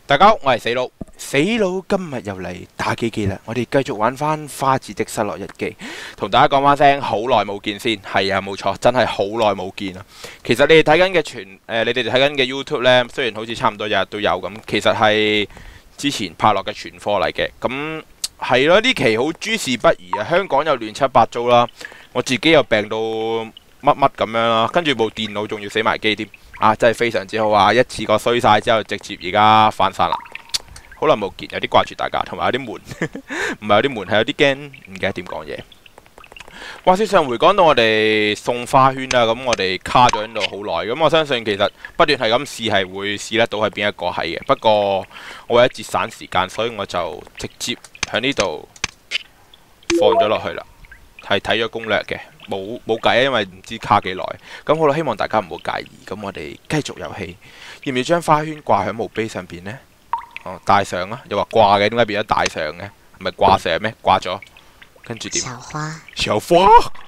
大家好，我係死佬。死佬今日又嚟打機機啦，我哋繼續玩翻花子的失落日記，同大家講翻聲好耐冇見先。係啊，冇錯，真係好耐冇見啊。其實你哋睇緊嘅你哋睇緊嘅 YouTube 呢，雖然好似差唔多日日都有咁，其實係之前拍落嘅存貨嚟嘅。咁係咯，呢期好諸事不宜啊，香港又亂七八糟啦，我自己又病到乜乜咁樣啦，跟住部電腦仲要死埋機添。啊，真係非常之好啊！一次過衰晒之後，直接而家翻晒啦。好耐冇見，有啲掛住大家，同埋有啲悶，唔係有啲悶，係有啲驚，唔記得點講嘢。話說上回講到我哋送花圈啦，咁我哋卡咗喺度好耐，咁我相信其實不斷係咁試係會試得到係邊一個係嘅。不過我為咗節省時間，所以我就直接喺呢度放咗落去啦。係睇咗攻略嘅，冇計啊，因為唔知卡幾耐。咁好啦，希望大家唔好介意。咁我哋繼續遊戲，要唔要將花圈掛喺墓碑上邊呢？哦，帶上啊，又話掛嘅，點解變咗帶上嘅？係咪掛上咩？掛咗，跟住點？ 小花， 小花，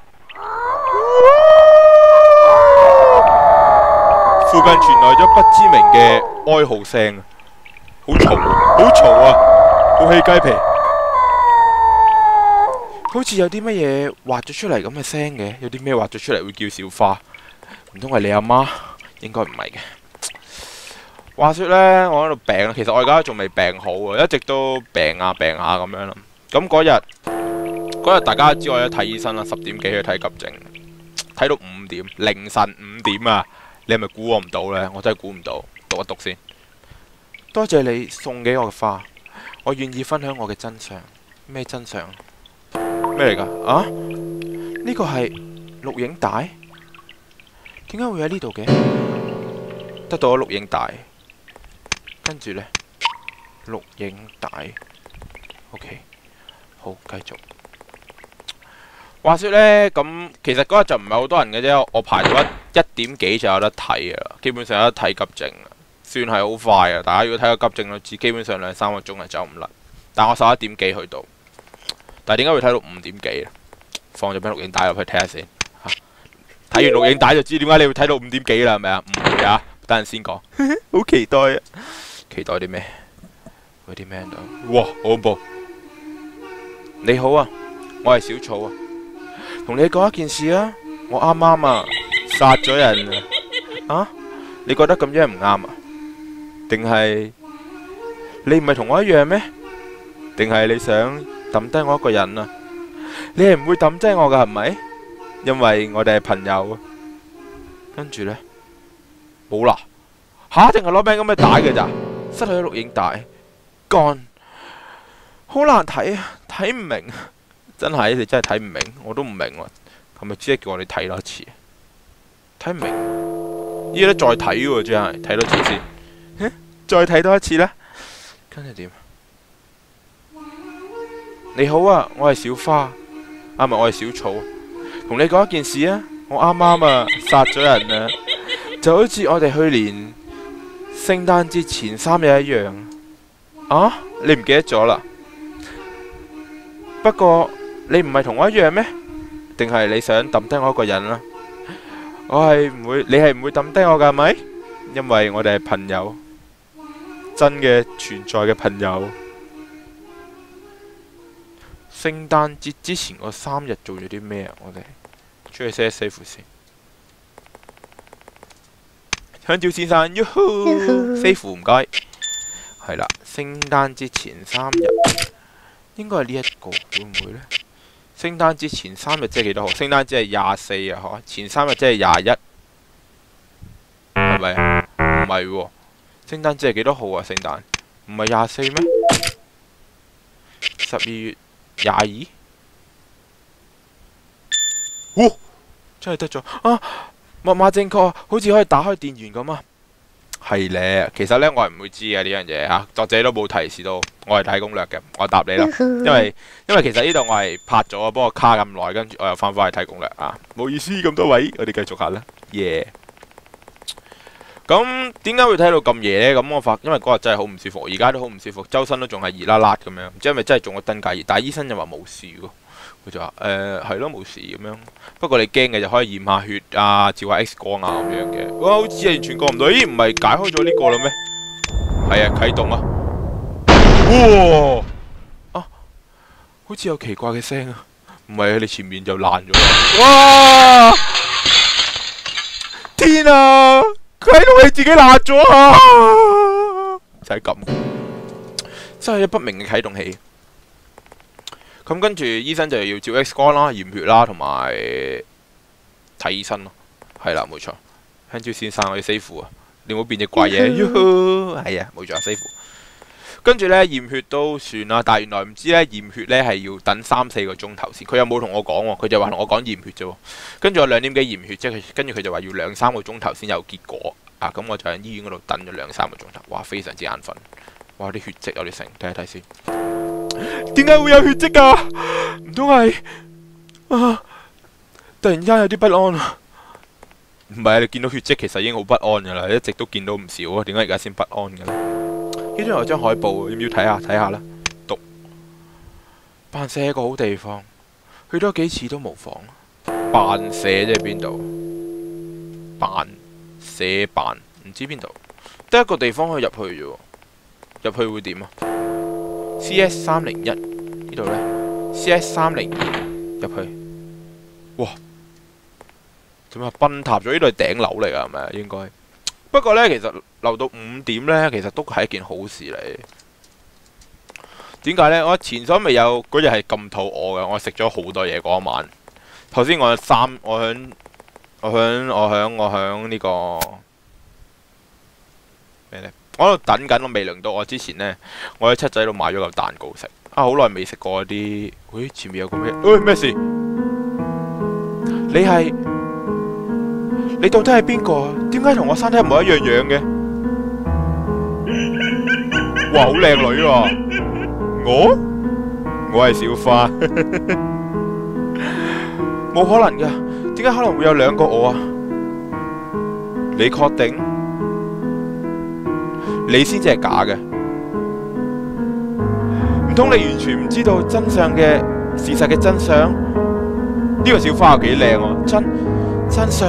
附近傳來咗不知名嘅哀號聲，好嘈，好嘈啊，好起雞皮。好似有啲乜嘢畫咗出嚟咁嘅聲嘅，有啲咩畫咗出嚟會叫小花？唔通係你阿媽？應該唔係嘅。話說呢，我喺度病，其實我而家仲未病好啊，一直都病下病下咁樣啦。咁嗰日大家知我一睇醫生啦，10點幾去睇急症，睇到5點，凌晨5點啊！你係咪估我唔到呢？我真係估唔到。讀一讀先。多謝你送俾我嘅花，我願意分享我嘅真相。咩真相？咩嚟噶？啊？呢個係錄影帶？點解會喺呢度嘅？得到咗錄影帶，跟住呢，錄影帶 ，OK， 好，繼續。話說呢，咁其實嗰日就唔係好多人嘅啫，我排到一點幾就有得睇噶啦，基本上有得睇急症，算係好快啊！大家如果睇個急症都知，基本上2-3個鐘係走唔甩。但我11點幾去到。但係點解會睇到5點幾咧？放咗張錄影帶入去睇下先。睇完錄影帶就知點解你會睇到5點幾啦，係咪啊？唔會啊，等陣先講。好期待啊！期待啲咩？有啲咩度？哇，好恐怖！你好啊，我係小草啊。同你講一件事啊，我啱啱啊殺咗人啊！啊？你覺得咁樣唔啱啊？定係你唔係同我一樣咩？定係你想抌低我一個人啊？你係唔會抌低我噶，係咪？因為我哋係朋友啊。跟住呢，冇啦。吓，定係攞柄咁嘅帶嘅咋？失去咗錄影帶，乾，好難睇啊！睇唔明，真係你真係睇唔明，我都唔明喎。係咪只係叫我哋睇多一次？睇唔明，依家再睇喎，真係睇多次先。再睇多一次呢？跟住點？你好啊，我係小花，唔係我係小草。同你講一件事啊，我啱啱啊殺咗人啊，就好似我哋去年聖誕節前3日一樣。啊？你唔記得咗啦？不過你唔係同我一樣咩？定係你想抌低我一個人啊？我係唔會，你係唔會抌低我噶，係咪？因為我哋係朋友，真嘅存在嘅朋友。聖誕節之前嗰3日做咗啲咩啊？我哋出去 set safe 先。香蕉先生，safe 唔該。係啦，聖誕節前3日應該係呢一個，會唔會呢？聖誕節前3日即係幾多號？聖誕節係24啊，嗬？前3日即係21，係咪啊？唔係喎，聖誕節係幾多號啊？聖誕唔係24咩？12月22？哇！真係得咗啊！密碼正確，好似可以打開電源咁啊！係咧，其實呢，我係唔會知嘅呢樣嘢嚇，作者都冇提示到，我係睇攻略嘅，我答你啦。因為其實呢度我係拍咗，不過卡咁耐，跟住我又翻返去睇攻略啊！冇意思，咁多位，我哋繼續下啦。耶！咁點解會睇到咁夜呢？咁我發，因為嗰日真係好唔舒服，而家都好唔舒服，周身都仲係熱辣辣咁樣，唔知係咪真係中咗登革熱？但係醫生又話冇事喎。佢就話係咯，冇事咁樣，不過你驚嘅就可以驗下血啊，照下 X 光啊咁樣嘅。哇，好似係完全過唔到，咦唔係解開咗呢個啦咩？ 係啊，啟動啊！哇！啊，好似有奇怪嘅聲啊！唔係啊，你前面就爛咗啦！哇！天啊！佢喺度，你自己爛咗啊！就係咁，真係一不明嘅啟動器。咁跟住醫生就要照 X 光啦、驗血啦，同埋睇醫生咯。係啦，冇錯。香蕉先生，我要 save 啊！你唔好變隻怪嘢。係啊，冇錯 save。跟住呢，驗血都算啦，但係原來唔知呢，驗血呢係要等3-4個鐘頭先。佢又冇同我講喎，佢就話同我講驗血啫。跟住我2點幾驗血，即係跟住佢就話要2-3個鐘頭先有結果。啊，咁我就喺醫院嗰度等咗2-3個鐘頭。哇，非常之眼瞓。哇，啲血跡有啲成，睇一睇先。點解會有血跡㗎？唔通係啊？突然間有啲不安啊！唔係啊，你見到血跡其實已經好不安㗎啦，一直都見到唔少啊。點解而家先不安㗎咧？呢度有張海報，要唔要睇下？睇下啦。讀辦社係一個好地方，去多幾次都無妨。辦社即係邊度？辦社辦唔知邊度，得一個地方可以入去啫喎。入去會點啊 ？CS301呢度呢 CS302入去。哇！點啊？崩塌咗？呢度係頂樓嚟㗎係咪啊？應該。不過呢，其實留到5點呢，其實都係一件好事嚟。點解呢？我前所未有嗰日係咁肚餓嘅，我食咗好多嘢嗰一晚。頭先我響呢個咩呢？我喺度等緊，我未輪到我之前呢，我喺七仔度買咗嚿蛋糕食。啊，好耐未食過啲。喂，前面有個咩？喂，咩事？你到底係邊個啊？點解同我生得一模一樣樣嘅？哇，好靚女喎！我係小花，冇可能噶。點解可能會有2個我啊？你確定？你先至係假嘅？唔通你完全唔知道真相嘅事實嘅真相？呢個小花又幾靚喎！真相？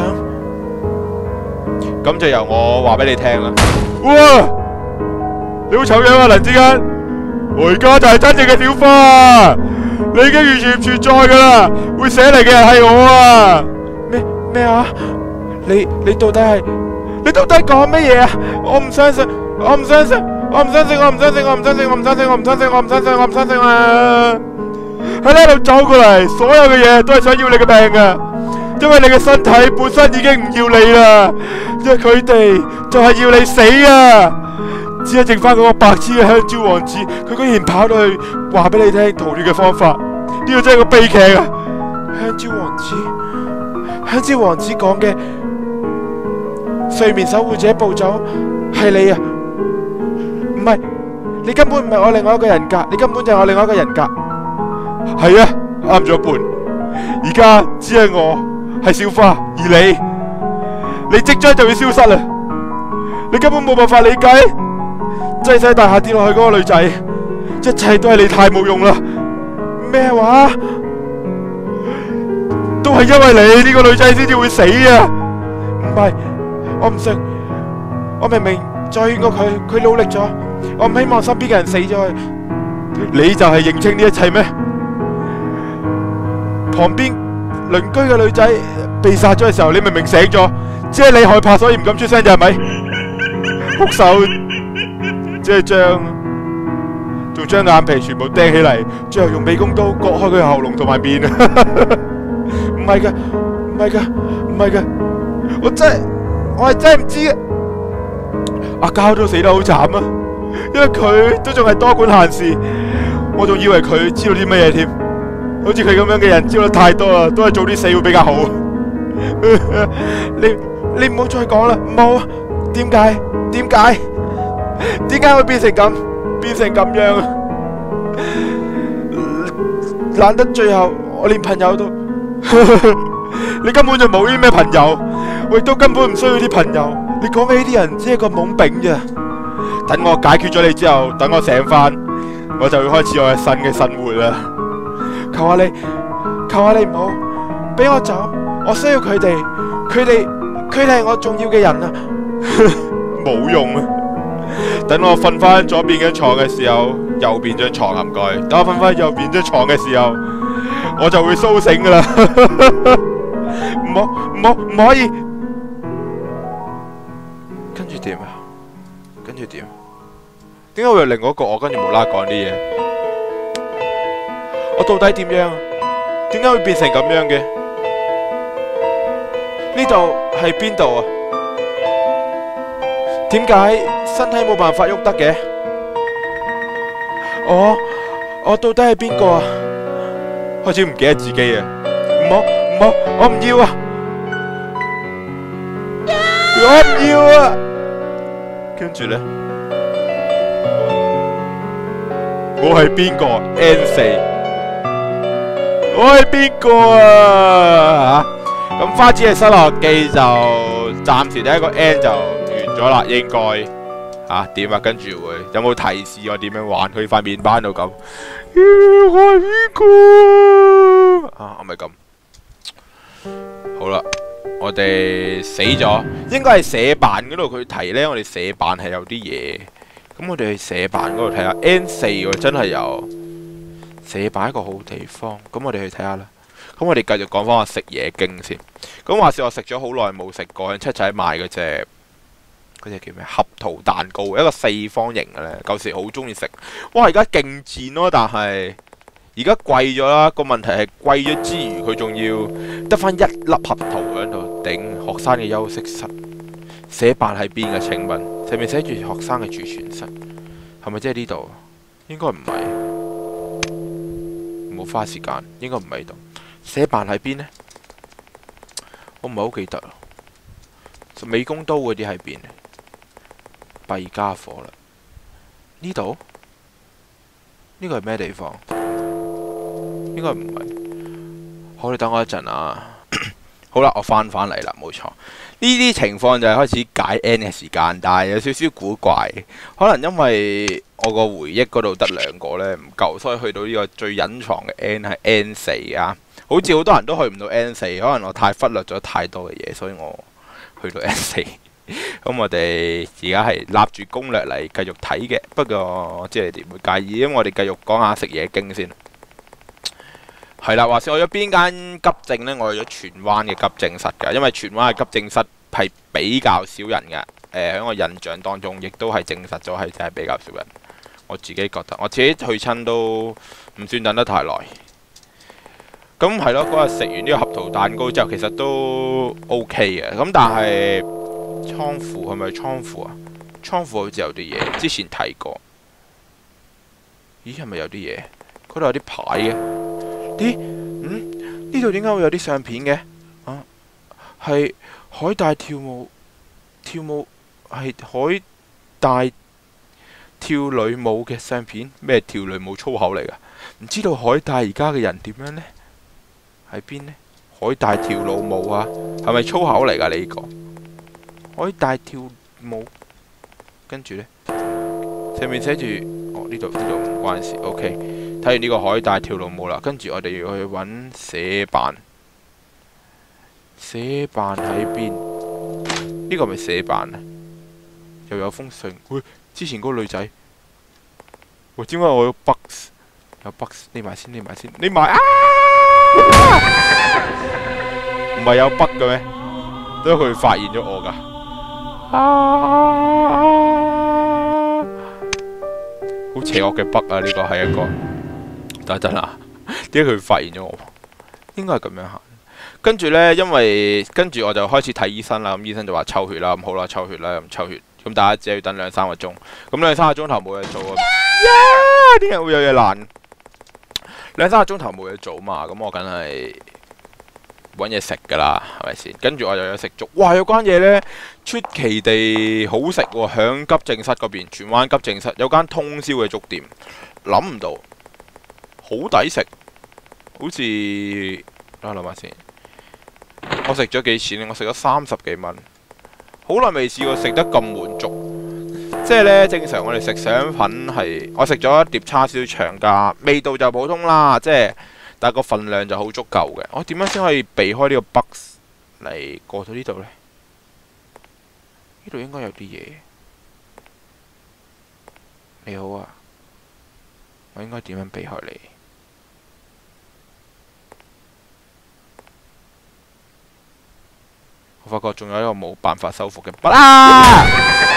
咁就由我話俾你聽啦。哇！你好醜樣啊，林之間。我而家就係真正嘅小花，你已經完全唔存在噶啦。會寫嚟嘅人係我啊！咩啊？你到底講乜嘢啊？我唔相信啊！喺呢度走過嚟，所有嘅嘢都係想要你嘅命噶。因為你嘅身體本身已經唔要你啦，因為佢哋就係要你死啊！只係剩翻嗰個白痴嘅香蕉王子，佢居然跑到去話俾你聽逃脫嘅方法，呢個真係個悲劇啊！香蕉王子講嘅睡眠守護者暴走係你啊？唔係，你根本唔係我另外一個人格，你根本就係我另外一個人格。係啊，啱咗一半，而家只係我係小花，而你即將就要消失啦！你根本冇辦法理解濟世大廈跌落去嗰個女仔，一切都係你太冇用啦！咩話？都係因為你呢個女仔先至會死啊！唔係，我唔信，我明明再勸過佢努力咗，我唔希望身邊嘅人死咗。你就係認清呢一切咩？旁邊鄰居嘅女仔被殺咗嘅時候，你明明醒咗，只係你害怕所以唔敢出聲啫，係咪？兇手即係仲將眼皮全部釘起嚟，最後用美工刀割開佢喉嚨同埋面。唔係噶，我係真係唔知嘅。阿膠都死得好慘啊，因為佢都仲係多管閒事，我仲以為佢知道啲乜嘢添。好似佢咁樣嘅人知道得太多啦，都係早啲死會比較好。你唔好再講啦，唔好。點解會變成咁樣啊？懶得最後我連朋友都你根本就冇啲咩朋友，我亦都根本唔需要啲朋友。你講嘅呢啲人只係個懵丙啫。等我解決咗你之後，等我醒翻，我就會開始我嘅新嘅生活啦。求下你唔好俾我走，我需要佢哋係我重要嘅人啊！冇用啊！ 等我瞓翻左邊張床嘅時候，右邊張床唔該。等我瞓翻右邊張床嘅時候，我就會蘇醒噶啦。唔可以。跟住點啊？跟住點？點解會有另外一個我跟住無啦啦講啲嘢？我到底點樣？點解會變成咁樣嘅？呢度係邊度啊？點解身體冇辦法喐得嘅？我到底係邊個啊？開始唔記得自己啊！唔好，我唔要啊！我唔要啊！跟住呢，我係邊個 ？N4，我係邊個啊？咁花子嘅失落記就暫時第一個 N 就完咗啦，應該點啊？跟住會有冇提示我點樣玩？佢塊面班到咁，我係邊個啊？係咪咁？好啦，我哋死咗，應該係社辦嗰度佢提呢，我哋社辦係有啲嘢，咁我哋去社辦嗰度睇下 N4 喎，真係有社辦一個好地方，咁我哋去睇下啦。咁我哋繼續講翻我食嘢經先。咁話說我食咗好耐冇食過，喺七仔買嗰隻叫咩合桃蛋糕，一個四方形嘅呢，舊時好中意食。哇！而家勁賤咯，但係而家貴咗啦。個問題係貴咗之餘，佢仲要得翻一粒合桃喺度頂。學生嘅休息室，社辦喺邊嘅？請問上面寫住學生嘅儲存室，係咪即係呢度？應該唔係，冇花時間，應該唔係呢度。社辦喺邊呢？我唔係好記得啦。美工刀嗰啲喺邊？弊家伙啦！呢度？呢個係咩地方？應該唔係。好，你等我一陣啊。好啦，我翻嚟啦，冇錯。呢啲情況就係開始解 N 嘅時間，但係有少少古怪。可能因為我個回憶嗰度得兩個呢，唔夠，所以去到呢個最隱藏嘅 N 係 N4啊。好似好多人都去唔到 N4，可能我太忽略咗太多嘅嘢，所以我去到 N4。咁我哋而家係立住攻略嚟繼續睇嘅，不過我知你哋唔會介意，因為我哋繼續講下食嘢經先。係啦，話說我去咗邊間急症呢？我去咗荃灣嘅急症室㗎，因為荃灣嘅急症室係比較少人嘅。喺我印象當中，亦都係證實咗係真係比較少人。我自己覺得，我自己去親都唔算等得太耐。咁係咯，嗰日食完呢個合桃蛋糕之後，其實都 OK 嘅。咁但係倉庫係咪倉庫啊？倉庫好似有啲嘢，之前睇過。咦，係咪有啲嘢？嗰度有啲牌嘅。呢度點解會有啲相片嘅？啊，係海帶跳舞係海帶跳女舞嘅相片。咩跳女舞粗口嚟㗎？唔知道海帶而家嘅人點樣呢？喺邊呢？海帶跳老舞啊，係咪粗口嚟㗎？你呢個海帶跳舞，跟住呢，上面寫住呢度唔關事。OK， 睇完呢個海帶跳老舞啦，跟住我哋要去揾社辦。社辦喺邊？呢個係咪社辦啊？又有封信。喂，之前嗰個女仔，喂，點解我有 bugs？ 有 bugs， 匿埋先，匿埋啊！唔係有 bug 嘅咩？都係佢發現咗我㗎。好邪惡嘅 bug 啊！呢個係一個，等陣啦。點解佢發現咗我？應該係咁樣行。跟住呢，因為跟住我就開始睇醫生啦。咁醫生就話抽血啦。咁好啦，抽血啦。咁抽血，咁大家只係要等2-3個鐘。咁2-3個鐘頭冇嘢做啊！點解會有嘢爛？2-3個鐘頭冇嘢做嘛，咁我梗係揾嘢食噶啦，係咪先？跟住我又有食粥，哇！有間嘢呢，出奇地好食喎，響急症室嗰邊，荃灣急症室有間通宵嘅粥店，諗唔到，好抵食，好似等我諗下先，我食咗幾錢呢？我食咗30幾蚊，好耐未試過食得咁滿足。即係呢，正常我哋食上品係，我食咗一碟叉燒長價，味道就普通啦，即係，但係個份量就好足夠嘅。我點樣先可以避開呢個 bugs 嚟過到呢度呢？呢度應該有啲嘢， 你好啊，我應該點樣避開你？我發覺仲有一個冇辦法修復嘅筆啊！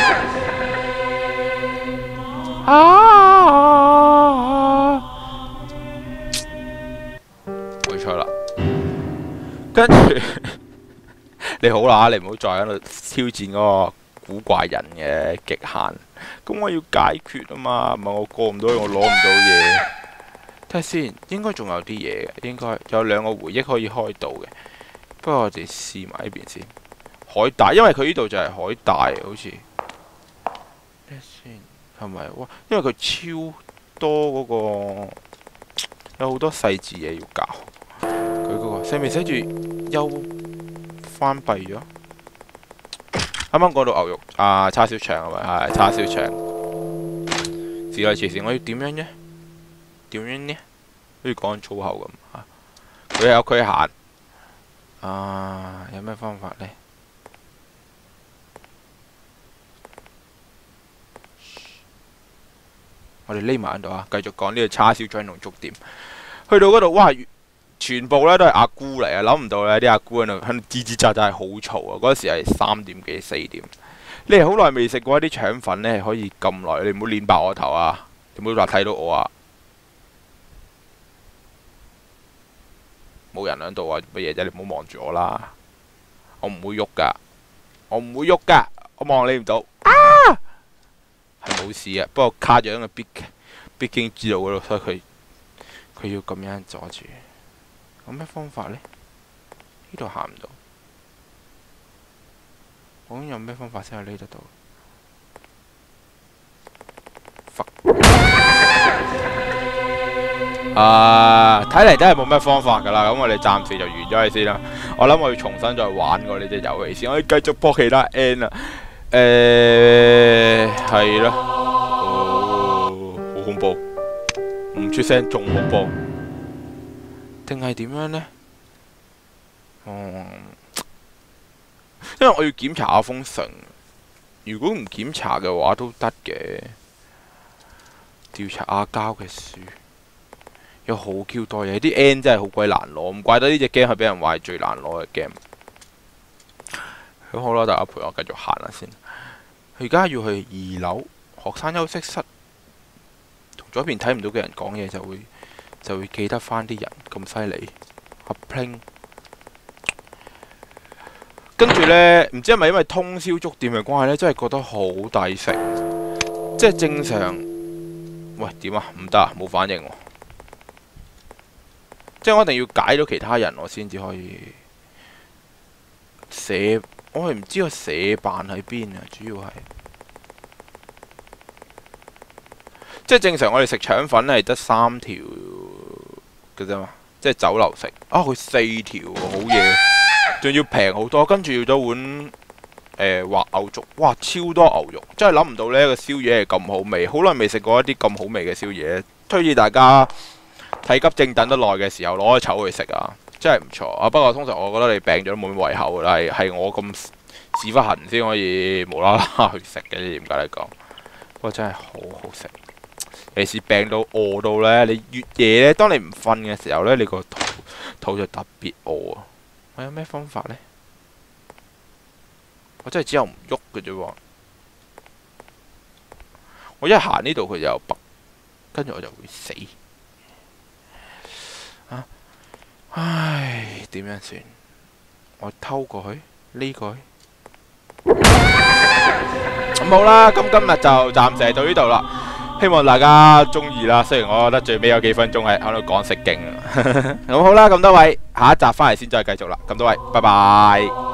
冇錯啦，跟住你好啦，你唔好再喺度挑戰嗰個古怪人嘅極限。咁我要解決啊嘛，唔係我過唔到，我攞唔到嘢。睇下先，應該仲有啲嘢嘅，應該有2個回憶可以開到嘅。不過我哋試埋呢邊先。海帶，因為佢呢度就係海帶，好似睇下先係咪？哇！因為佢超多嗰個，有好多細緻嘢要搞。佢嗰個上面寫住休關閉咗。啱啱講到牛肉啊，叉燒腸係咪？係叉燒腸。自來慈善，我要點樣呢？點樣呢？好似講緊粗口咁啊！佢有佢限啊，有咩方法呢？我哋匿埋喺度啊，繼續講呢個叉燒腸同粥店。去到嗰度，哇！全部咧都係阿姑嚟啊！諗唔到咧，啲阿姑喺度嘰嘰喳喳係好嘈啊！嗰時係3點幾4點。你係好耐未食過一啲腸粉咧，可以咁耐，你唔好攣爆我頭啊！你唔好話睇到我啊！冇人喺度啊！乜嘢啫？你唔好望住我啦！我唔會喐噶，我唔會喐噶，我望你唔到啊！係冇事啊，不過卡咗喺個必經之路嗰度，所以佢要咁樣阻住。有咩方法呢？呢度行唔到。究竟有咩方法先可以匿得到？睇嚟都係冇咩方法㗎啦。咁我哋暫時就完咗佢先啦。我諗我要重新再玩過呢隻遊戲先，我要繼續搏其他 N 啊。係啦。好恐怖，唔出聲仲恐怖。定係點樣呢？因為我要檢查下封信，如果唔檢查嘅話都得嘅。調查阿膠嘅書，有好 Q 多嘢，啲 N 真係好鬼難攞，唔怪得呢隻 game 係俾人話係最難攞嘅 game。咁好啦，大家陪我繼續行下先。佢而家要去2樓學生休息室，同左邊睇唔到嘅人講嘢就會記得翻啲人咁犀利。阿 Pling， 跟住呢，唔知係咪因為通宵粥店嘅關係呢，真係覺得好抵食。即係正常，喂點啊？唔得啊，冇反應喎。即係我一定要解到其他人，我先至可以寫。我係唔知個寫辦喺邊啊，主要係。即係正常，我哋食腸粉係得3條嘅啫嘛，即係酒樓食啊，佢4條喎，好嘢，仲要平好多，跟住要咗碗滑牛粥，哇，超多牛肉，真係諗唔到呢個宵夜係咁好味，好耐未食過一啲咁好味嘅宵夜，推薦大家睇急症等得耐嘅時候攞個籌去食啊，真係唔錯啊！不過通常我覺得你病咗都冇咩胃口，但係我咁屎忽痕先可以無啦啦去食嘅，點解嚟講？不過真係好好食。尤其是病到餓到呢，你越夜呢，當你唔瞓嘅時候呢，你個肚就特別餓啊！我有咩方法呢？我真係只有唔喐嘅啫喎！我一行呢度佢就有北，跟住我就會死。啊！唉，點樣算？我偷過去呢個去。咁好啦，咁今日就暫時到呢度啦。希望大家中意啦，雖然我覺得最尾有幾分鐘係喺度講食經。咁好啦，咁多位，下一集翻嚟先再繼續啦。咁多位，拜拜。